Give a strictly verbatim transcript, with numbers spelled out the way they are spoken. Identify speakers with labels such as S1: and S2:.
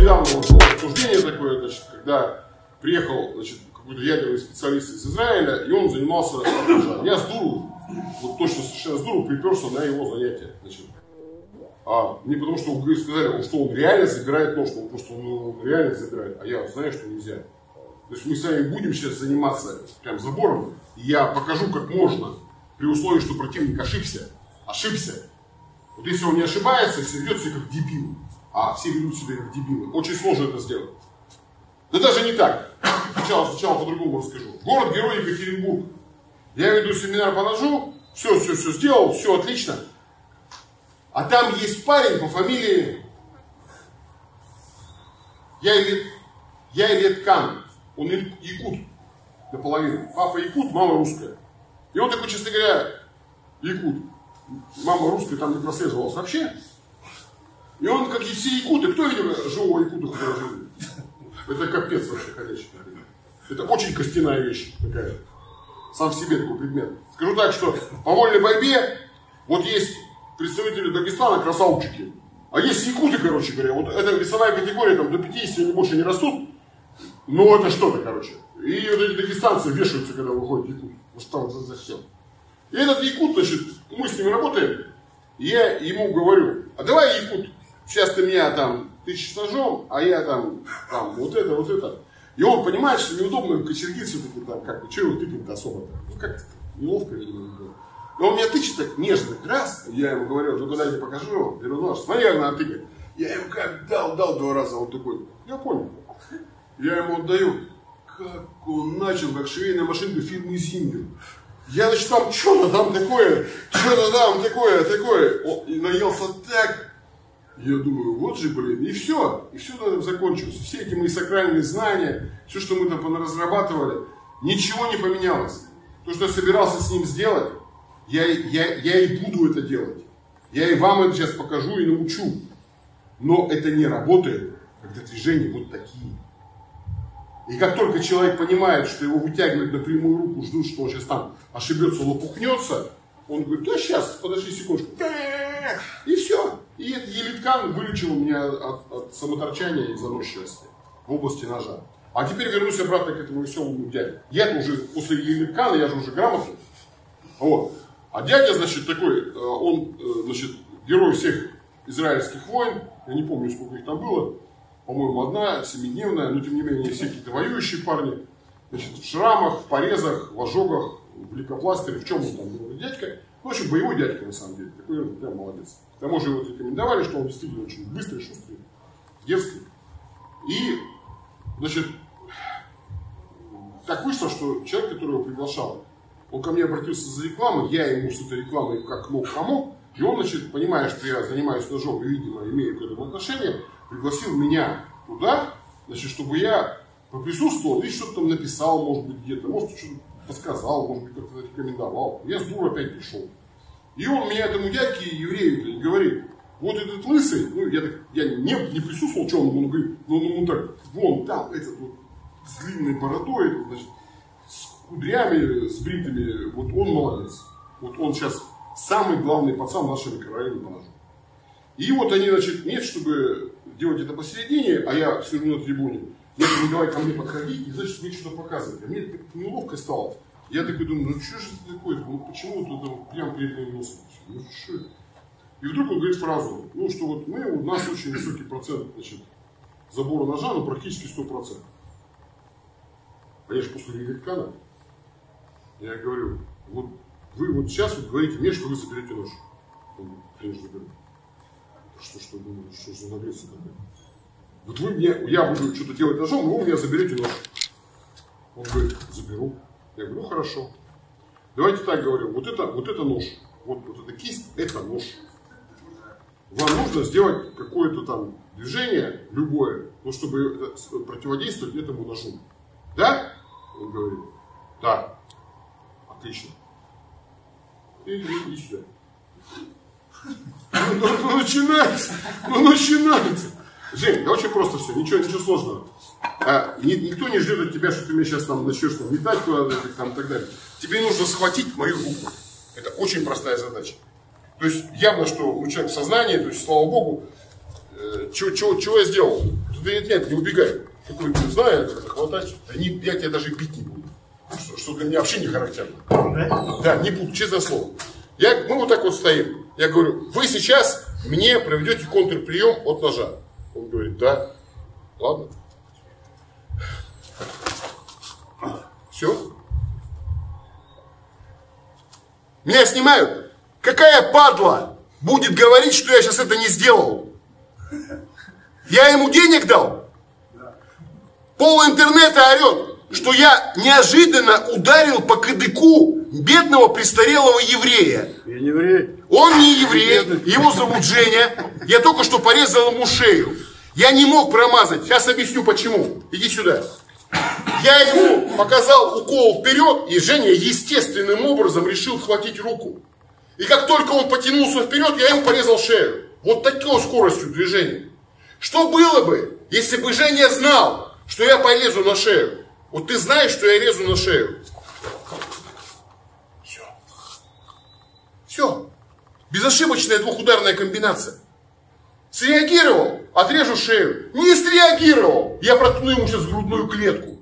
S1: недавно вот было обсуждение такое, значит, когда приехал, значит, какой-то ядерный специалист из Израиля, и он занимался монтажом. Я с дуру, вот точно совершенно с дуру приперся на его занятия. Значит. А не потому, что вы сказали, что он реально забирает нож, он просто он реально забирает, а я знаю, что нельзя. То есть мы с вами будем сейчас заниматься прям забором, и я покажу, как можно, при условии, что противник ошибся. Ошибся. Вот если он не ошибается, если ведет себя как дебил, а все ведут себя как дебилы, очень сложно это сделать. Да даже не так. Сначала, сначала по-другому расскажу. Город-герой Екатеринбург. Я веду семинар по ножу, все, все, все сделал, все отлично. А там есть парень по фамилии Яйлеткан. Он якут наполовину. Папа якут, мама русская. И он такой, честно говоря, якут. Мама русская там не прослеживалась вообще. И он, как и все якуты, кто видел живого якута в своей жизни? Это капец вообще ходячий. Это очень костяная вещь такая. Сам в себе такой предмет. Скажу так, что по вольной борьбе вот есть представители Дагестана красавчики. А есть якуты, короче говоря. Вот эта весовая категория там до пятидесяти они больше не растут. Но это что-то, короче. И вот эти дагестанцы вешаются, когда выходит якут. Ну что за зачем? И этот якут, значит, мы с ним работаем. И я ему говорю, а давай, якут, сейчас ты меня там тычешь ножом, а я там, там вот это, вот это. И он понимает, что неудобно кочергить все-таки там, как бы, что его тыкать-то особо-то. Ну как-то неловко, видимо, было. Но он меня тычет так нежно, раз, я ему говорю, ну куда я тебе покажу, беру нож, смотри, как надо тыкать. Я ему как дал, дал два раза, он такой, я понял. Я ему отдаю, как он начал, как швейная машинка фирмы Зингер. Я, значит, там что-то там такое, что-то там такое, такое. О, и наелся так. Я думаю, вот же, блин, и все. И все на этом закончилось. Все эти мои сакральные знания, все, что мы там разрабатывали, ничего не поменялось. То, что я собирался с ним сделать, я, я, я и буду это делать. Я и вам это сейчас покажу и научу. Но это не работает, когда движения вот такие. И как только человек понимает, что его вытягивают на прямую руку, ждут, что он сейчас там ошибется, лопухнется, он говорит, да сейчас, подожди секундочку. И все. И этот Яйлеткан вылечил меня от, от самоторчания и заносчивости в области ножа. А теперь вернусь обратно к этому веселому дяде. Я-то уже после Яйлеткана, я же уже грамотный. Вот. А дядя, значит, такой, он, значит, герой всех израильских войн. Я не помню, сколько их там было. По-моему, одна, семидневная, но тем не менее все какие-то воюющие парни. Значит, в шрамах, в порезах, в ожогах, в лейкопластыре, в чем он там был дядька. Ну, в общем, боевой дядька на самом деле. Такой прям молодец. К тому же его рекомендовали, что он действительно очень быстрый, шустрый, дерзкий. И, значит, так вышло, что человек, который его приглашал, он ко мне обратился за рекламой, я ему с этой рекламой как мог помог. И он, значит, понимая, что я занимаюсь ножом и, видимо, имею к этому отношение, пригласил меня туда, значит, чтобы я поприсутствовал и что-то там написал, может быть, где-то, может, что-то подсказал, может быть, как-то рекомендовал. Я с дуру опять пришел. И он меня этому дядьке, еврею, говорит, вот этот лысый, ну, я, я не, не присутствовал, что он, он говорит, ну, ну, ну, так, вон там, этот вот, с длинной бородой, этот, значит, с кудрями, с бритыми, вот он молодец. Вот он сейчас самый главный пацан в нашем микрорайоне по ножу. И вот они, значит, нет, чтобы делать это посередине, а я сижу на трибуне, я говорю, давай ко мне подходить, и значит, мне что-то показывать. А мне так неловко стало. Я такой думаю, ну что же это такое, ну почему тут вот, прямо перед моим носом? Ну что это? И вдруг он говорит фразу, ну что вот мы, у нас очень высокий процент, значит, забора ножа, ну практически сто процентов. Конечно, после Яйлеткана. Я говорю, вот вы вот сейчас вот говорите мне, что вы соберете нож. Он говорит, конечно, говорю. Что, что, что, что за наглеца такая? Вот вы мне, я буду что-то делать ножом, вы у меня заберете нож. Он говорит, заберу. Я говорю, ну хорошо. Давайте так говорю, вот это, вот это нож, вот, вот эта кисть, это нож. Вам нужно сделать какое-то там движение, любое, ну, чтобы противодействовать этому ножу. Да? Он говорит, да. Отлично. И иди сюда. Ну, ну, ну начинается, ну начинается. Жень, да очень просто все, ничего, ничего сложного. А, ни, никто не ждет от тебя, что ты меня сейчас там начнешь там, метать куда-то там, и так далее. Тебе нужно схватить мою руку. Это очень простая задача. То есть явно, что у человека в сознании, то есть слава богу, э, чего, чего, чего я сделал? нет, нет, не убегай. Такой, не знаю, как захватать. Они, я тебя даже бить не буду. Что, что для меня вообще не характерно. Да? Да, не буду, честное слово. Я, мы вот так вот стоим. Я говорю, вы сейчас мне проведете контрприем от ножа. Он говорит, да. Ладно. Все. Меня снимают. Какая падла будет говорить, что я сейчас это не сделал? Я ему денег дал? Пол интернета орет, что я неожиданно ударил по кадыку бедного престарелого еврея.
S2: Я не еврей.
S1: Он не еврей, его зовут Женя. Я только что порезал ему шею. Я не мог промазать. Сейчас объясню почему. Иди сюда. Я ему показал укол вперед, и Женя естественным образом решил схватить руку. И как только он потянулся вперед, я ему порезал шею. Вот такой скоростью движения. Что было бы, если бы Женя знал, что я полезу на шею? Вот ты знаешь, что я лезу на шею. Все. Все. Безошибочная двухударная комбинация. Среагировал, отрежу шею. Не среагировал, я проткну ему сейчас грудную клетку.